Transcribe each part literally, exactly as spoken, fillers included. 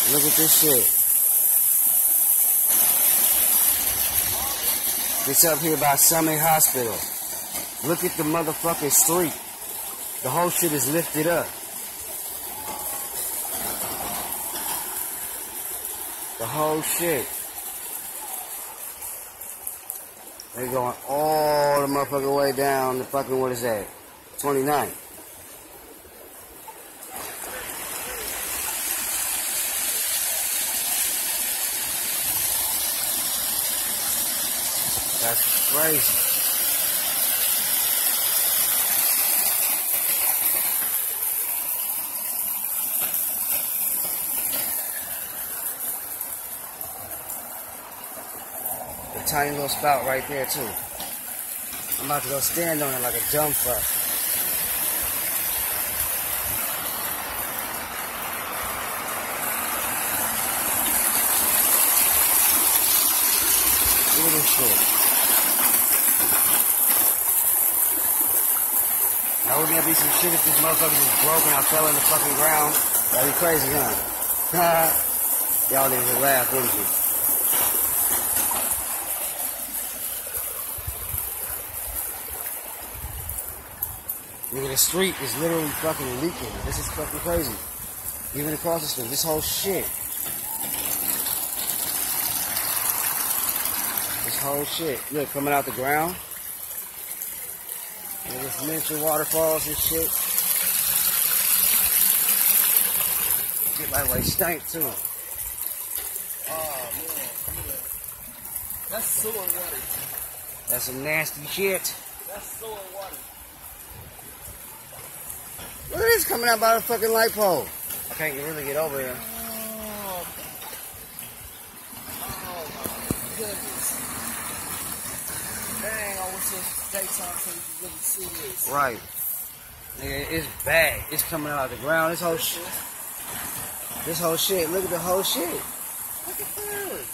Look at this shit. It's up here by Summit Hospital. Look at the motherfucking street. The whole shit is lifted up. The whole shit. They're going all the motherfucking way down the fucking, what is that? twenty-nine. That's crazy. A tiny little spout right there too. I'm about to go stand on it like a dumb fuck. Look at this shit. Now wouldn't there be some shit if this motherfucker was broke and I fell in the fucking ground? That'd be crazy, huh? Y'all niggas would laugh, wouldn't you? Look at the street is literally fucking leaking. This is fucking crazy. Even across the street, this whole shit. This whole shit. Look, coming out the ground. Look at this miniature waterfalls and shit. Shit, by the way, stank too. Oh man, yeah. That's sewer water. That's some nasty shit. That's sewer water. Look at this coming out by the fucking light pole. I can't really get over here. Oh, oh my goodness. Dang, I wish it was daytime so you could really see this. Right. Nigga, it's bad. It's coming out of the ground. This whole shit. This whole shit. Look at the whole shit. Look at that.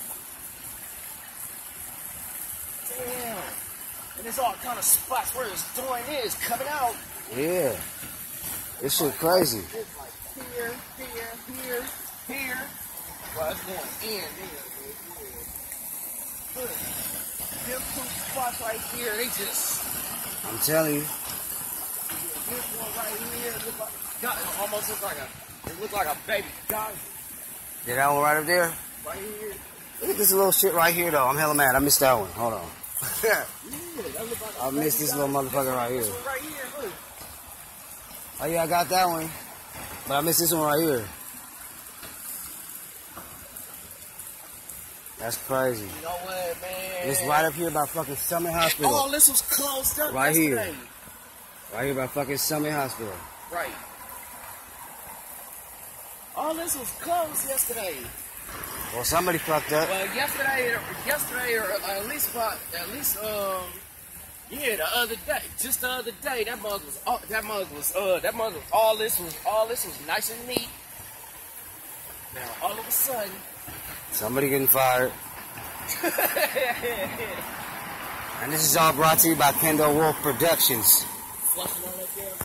Damn. And there's all kind of spots where this joint is coming out. Yeah. This shit crazy. It's like here, here, here, here. Well, it's going in there. Look. Them two spots right here, they just... I'm telling you. This one right here, look like, God, it almost looks like a, it looked like a baby geyser. Yeah, that one right up there? Right here. Look at this little shit right here, though. I'm hella mad. I missed that one. Hold on. Yeah, that look like a I missed this little motherfucker right here. This one right here, look. Oh, yeah, I got that one. But I missed this one right here. That's crazy. You know what, man? It's right up here by fucking Summit Hospital. All this was closed up Right yesterday. here. Right here by fucking Summit Hospital. Right. All this was closed yesterday. Well, somebody fucked up. Well, yesterday, yesterday, or at least about, at least, um, yeah, the other day, just the other day, that mug was, all, that mug was, uh, that mug was, all this was, all this was nice and neat. Now, all of a sudden, Somebody getting fired. And this is all brought to you by Kendall Wolf Productions. flushing all that damn